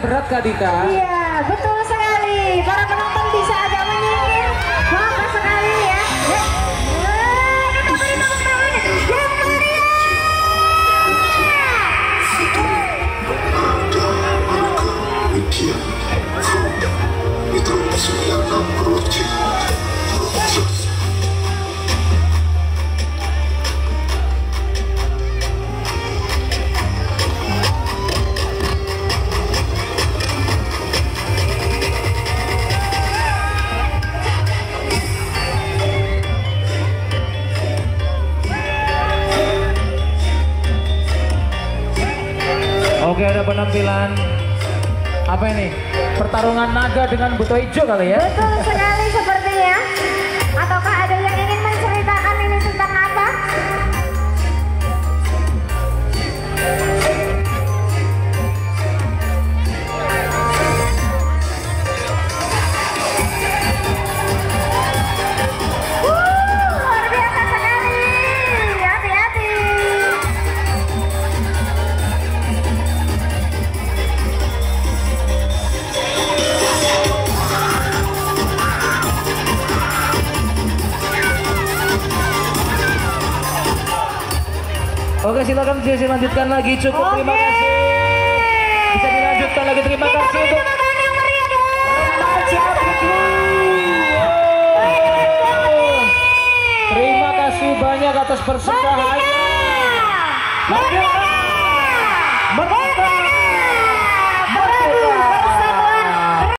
berat Kak Dika. Iya, betul sekali. Para penonton bisa agak menyingkir. Bagus sekali ya. Kita beri tepuk tangan yang meriah. Oke, ada penampilan apa ini? Pertarungan naga dengan buto hijau kali ya? Betul sekali sepertinya. Ataukah ada yang ingin menceritakan ini tentang apa? Luar biasa sekali. Hati-hati. Oke, silakan bisa lanjutkan lagi. Cukup, terima kasih. Bisa dilanjutkan lagi. Terima kasih untuk remaja Fikri. Terima kasih banyak atas persembahan.